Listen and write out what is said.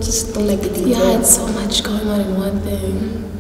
just don't like the details. Yeah, it's so much going on in one thing.